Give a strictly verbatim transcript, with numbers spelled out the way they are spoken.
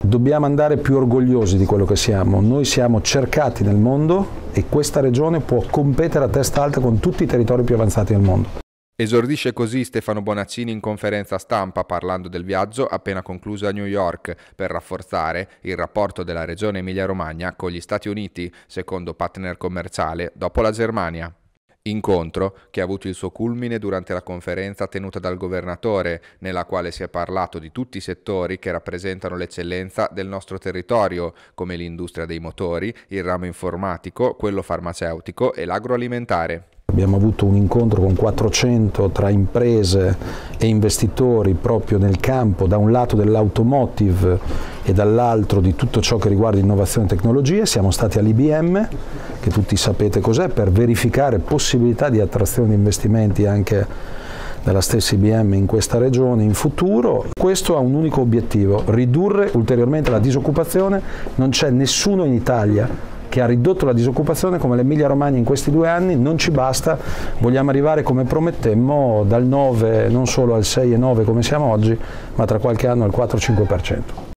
Dobbiamo andare più orgogliosi di quello che siamo. Noi siamo cercati nel mondo e questa regione può competere a testa alta con tutti i territori più avanzati del mondo. Esordisce così Stefano Bonaccini in conferenza stampa parlando del viaggio appena concluso a New York per rafforzare il rapporto della regione Emilia-Romagna con gli Stati Uniti, secondo partner commerciale dopo la Germania. Incontro che ha avuto il suo culmine durante la conferenza tenuta dal governatore, nella quale si è parlato di tutti i settori che rappresentano l'eccellenza del nostro territorio, come l'industria dei motori, il ramo informatico, quello farmaceutico e l'agroalimentare. Abbiamo avuto un incontro con quattrocento tra imprese e investitori proprio nel campo, da un lato dell'automotive e dall'altro di tutto ciò che riguarda innovazione e tecnologie. Siamo stati all'I B M, che tutti sapete cos'è, per verificare possibilità di attrazione di investimenti anche della stessa I B M in questa regione in futuro. Questo ha un unico obiettivo: ridurre ulteriormente la disoccupazione. Non c'è nessuno in Italia che ha ridotto la disoccupazione come l'Emilia Romagna in questi due anni. Non ci basta, vogliamo arrivare, come promettemmo, dal nove non solo al sei e nove come siamo oggi, ma tra qualche anno al quattro cinque per cento.